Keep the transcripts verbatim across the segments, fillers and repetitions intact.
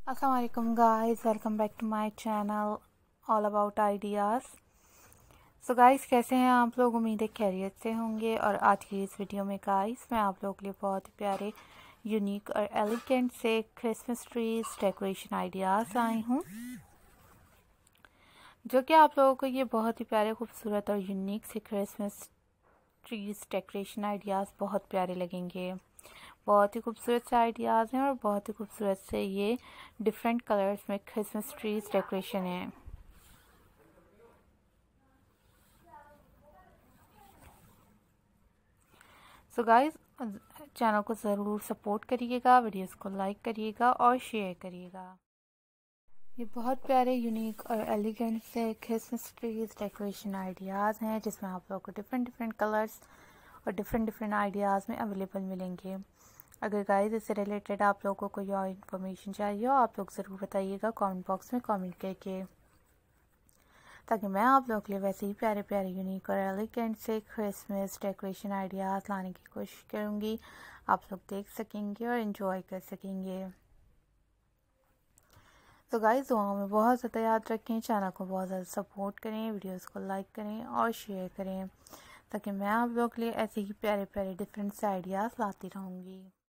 अस्सलाम वालेकुम guys, welcome back to my channel all about ideas. So guys, कैसे हैं आप लोग? उम्मीद है खैरियत से होंगे। और आज की इस वीडियो में गाइस मैं आप लोगों के लिए बहुत ही प्यारे, यूनिक और एलिगेंट से क्रिसमस ट्रीज डेकोरेशन आइडियाज़ आई हूँ, जो कि आप लोगों को ये बहुत ही प्यारे, खूबसूरत और यूनिक से क्रिसमस ट्रीज डेकोरेशन आइडियाज़ बहुत प्यारे लगेंगे। बहुत ही खूबसूरत से आइडियाज़ हैं और बहुत ही खूबसूरत से ये डिफरेंट कलर्स में क्रिसमस ट्रीज डेकोरेशन है। सो गाइस, चैनल को ज़रूर सपोर्ट करिएगा, वीडियोस को लाइक करिएगा और शेयर करिएगा। ये बहुत प्यारे, यूनिक और एलिगेंट से क्रिसमस ट्रीज डेकोरेशन आइडियाज़ हैं, जिसमें आप लोगों को डिफरेंट डिफरेंट कलर्स और डिफरेंट डिफरेंट आइडियाज़ में अवेलेबल मिलेंगे। अगर गाइस इससे रिलेटेड आप लोगों को कोई और इन्फॉर्मेशन चाहिए हो, आप लोग ज़रूर बताइएगा कमेंट बॉक्स में कमेंट करके, ताकि मैं आप लोगों के लिए वैसे ही प्यारे प्यारे, यूनिक और एलिगेंट से क्रिसमस डेकोरेशन आइडियाज़ लाने की कोशिश करूँगी। आप लोग देख सकेंगे और इन्जॉय कर सकेंगे। तो गाइस, दुआओं में बहुत ज़्यादा याद रखें, चैनल को बहुत ज़्यादा सपोर्ट करें, वीडियोस को लाइक करें और शेयर करें, ताकि मैं आप लोगों के लिए ऐसे ही प्यारे प्यारे डिफरेंट से आइडियाज़ लाती रहूँगी।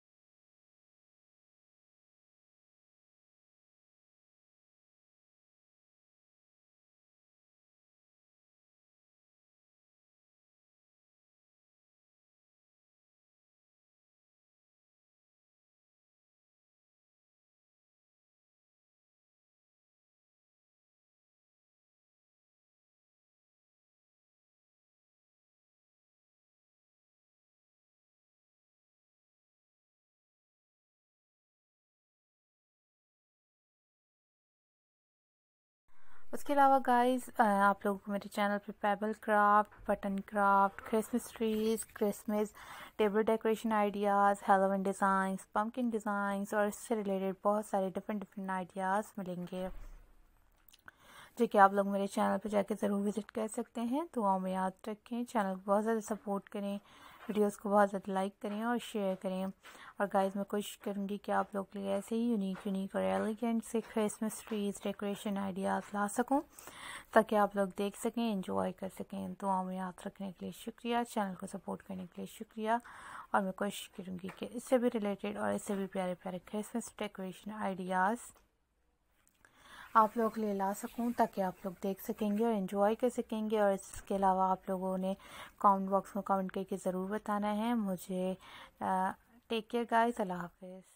उसके अलावा गाइस, आप लोगों को मेरे चैनल पे pebble craft, button craft, Christmas trees, Christmas table decoration ideas, Halloween designs, pumpkin designs और इससे रिलेटेड बहुत सारे डिफरेंट डिफरेंट आइडियाज़ मिलेंगे, जो कि आप लोग मेरे चैनल पे जाके ज़रूर विज़िट कर सकते हैं। दुआओं में याद रखें, चैनल को बहुत ज़्यादा सपोर्ट करें, वीडियोस को बहुत ज़्यादा लाइक करें और शेयर करें। और गाइस, मैं कोशिश करूँगी कि आप लोग के लिए ऐसे ही यूनिक यूनिक और एलिगेंट से क्रिसमस ट्रीज डेकोरेशन आइडियाज़ ला सकूँ, ताकि आप लोग देख सकें, एंजॉय कर सकें। दुआओं में याद रखने के लिए शुक्रिया, चैनल को सपोर्ट करने के लिए शुक्रिया। और मैं कोशिश करूँगी कि इससे भी रिलेटेड और इससे भी प्यारे प्यारे क्रिसमस डेकोरेशन आइडियाज़ आप लोगों के लिए ला सकूं, ताकि आप लोग देख सकेंगे और एंजॉय कर सकेंगे। और इसके अलावा आप लोगों ने कमेंट बॉक्स में कमेंट करके ज़रूर बताना है मुझे। टेक केयर गाइस, अल्लाह हाफिज़।